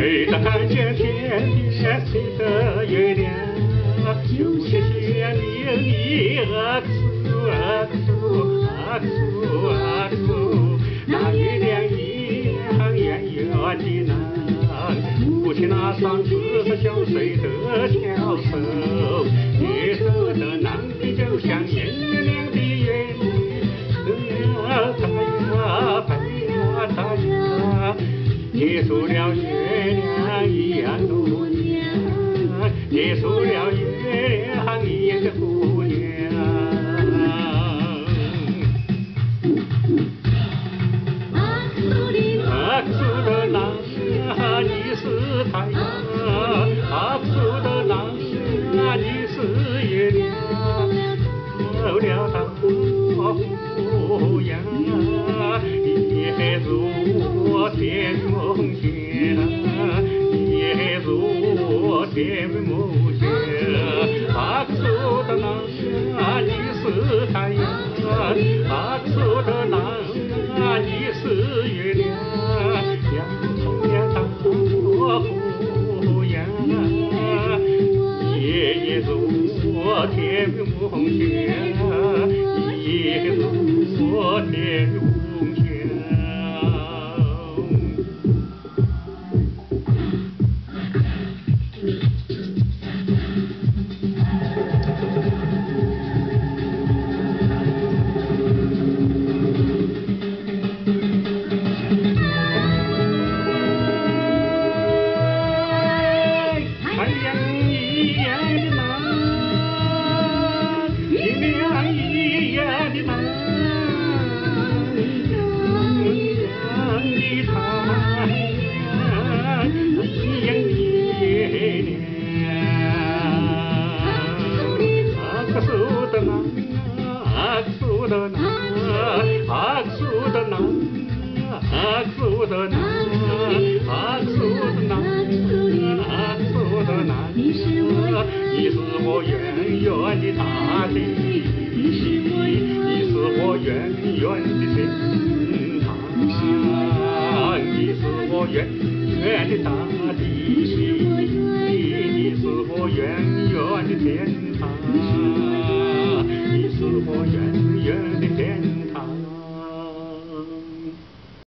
谁的看见天边谁的月亮？有些些你阿克苏，那月亮一样圆圆的蓝。母亲那双19岁的小手，夜色的蓝的就像月亮的眼睛，它呀，结束了月亮一样多年，结束了月亮一样的姑娘。阿克苏的男儿你是太阳，阿克苏的男儿你是月亮，走了大湖呀，也如天梦想，也如天梦想。阿克苏的男儿你是太阳，阿克苏的男儿你是月亮，走了大湖呀，也如天梦想，也如天梦想。太阳一样的蓝，月亮一样的蓝，一样的太阳，一样的月亮。阿克苏的男，阿克苏的男，阿克苏的男，阿克苏的男，阿克苏的男，阿克苏的男。你是我远远的大地，你是我远远的天堂，你是我远远的大地。